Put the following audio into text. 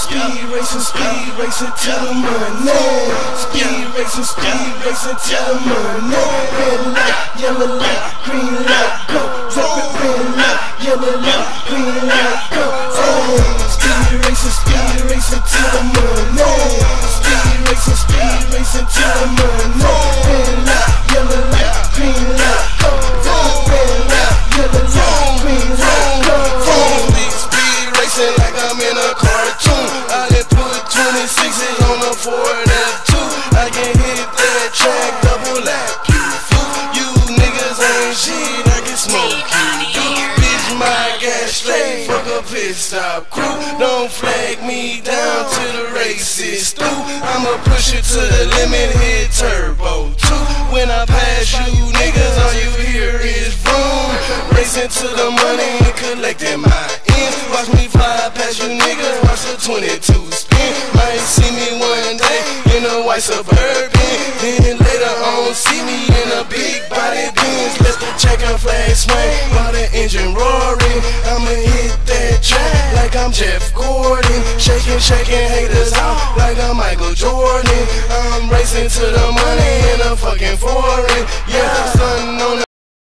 speed racing to the money. Speed racing to the money. Red light, yellow light, green light, go. Rapid red light, yellow light, green light, go. Speed racing to the money. Speed racing to the money. Red light, yellow light, green light, go. Rapid red light, yellow light, green light, go. Speed racing like I'm in a cartoon. I done put 26s on the Ford F2. I can hit that track, double lap you fool. You niggas ain't shit, I can smoke you. Bitch, my gas slave, fuck a pit stop crew. Don't flag me down to the racist through. I'ma push it to the limit, hit turbo 2. When I pass you niggas, all you hear is vroom. Racing to the money and collecting my ends. Watch me fly past you niggas, watch the 22 spin. Might see me one day in a white Suburban, then later on see me in a big body Benz. Let the checker flag swing while the engine roaring. I'ma hit that track like I'm Jeff Gordon, shaking haters out like I'm Michael Jordan. I'm racing to the money in a fucking foreign. Yeah, sun on the